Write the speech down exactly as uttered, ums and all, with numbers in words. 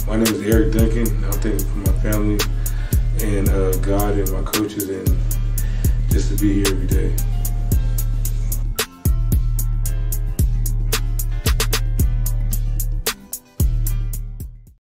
My name is Eric Duncan. I'm thankful for my family and uh, God and my coaches, and just to be here every day.